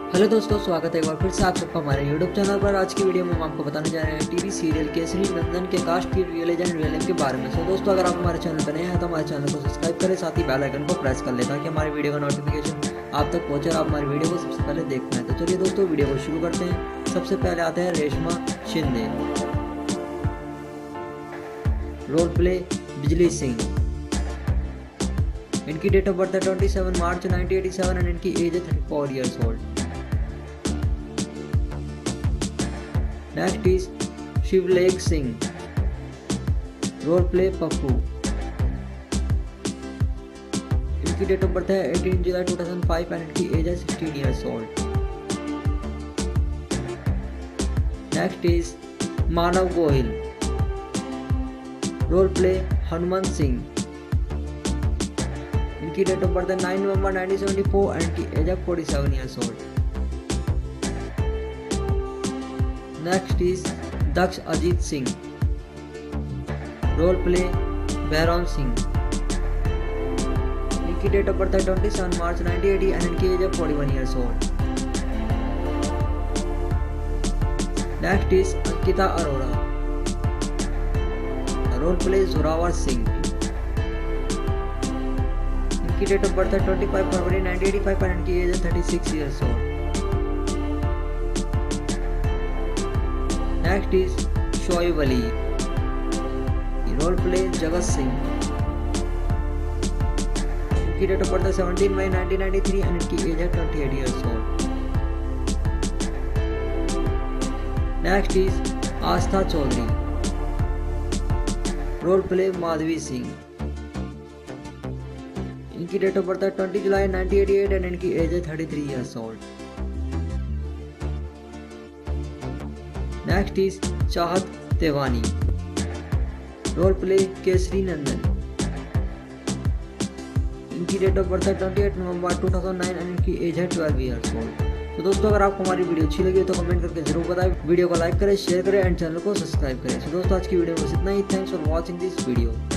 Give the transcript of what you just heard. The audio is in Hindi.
हेलो दोस्तों, स्वागत है एक बार फिर से आप सबका हमारे यूट्यूब चैनल पर। आज की वीडियो में हम आपको बताने जा रहे हैं टीवी सीरियल केसरी नंदन के कास्ट की real age and real name के बारे में। सो दोस्तों, अगर आप हमारे चैनल पर नए हैं तो हमारे चैनल को सब्सक्राइब करें, साथ ही बेल आइकन को प्रेस कर लें ताकि हमारी वीडियो का नोटिफिकेशन आप तक पहुंचे और आप हमारी वीडियो को सबसे पहले देख पाएं। तो चलिए दोस्तों, वीडियो को शुरू करते हैं। सबसे पहले आते हैं रेशमा शिंदे। रोल प्ले बिजली सिंह। इनकी डेट ऑफ बर्थ है 27 मार्च 1987 एंड इनकी एज है 34 years old. Next is Shivlekh Singh. Role play Pappu. इनकी डेट ऑफ बर्थ है 18 जुलाई 2005 एंड इनकी एज है 16 years old. Next is Manav Gohil. Role play Hanumant Singh. इनकी डेट ऑफ बर्थ है 9 नवंबर 1974 एंड इनकी एज है 47 years old. Next is Daksh Ajit Singh. Role play Bairon Singh. इनकी डेट ऑफ बर्थ है 27 मार्च 1980 एंड इनकी एज है 41 years old. Next is Ankita Arora. Role play Zoravar Singh. इनकी डेट ऑफ बर्थ है 25 फरवरी 1985 एंड इनकी एज है 36 years old. Next is Shoaib Ali. Role play Jagat Singh. इनकी डेट ऑफ बर्थ है 17 मई 1993 एंड इनकी एज है 28 years old. Next is Aastha Chaudhary. Role play Madhavi Singh. इनकी डेट ऑफ बर्थ है 20 जुलाई 1988 एंड इनकी एज है 33 years old. Next is Chahat Tewani. Role play Kesari Nandan. इनकी डेट ऑफ बर्थ है 28 नवंबर 2009 एंड इनकी एज है 12 ईयर्स ओल्ड। तो दोस्तों, अगर आपको हमारी वीडियो अच्छी लगी तो कमेंट करके जरूर बताएं, वीडियो को लाइक करें, शेयर करें एंड चैनल को सब्सक्राइब करें। तो दोस्तों, आज की वीडियो में बस इतना ही। Thanks for watching this video.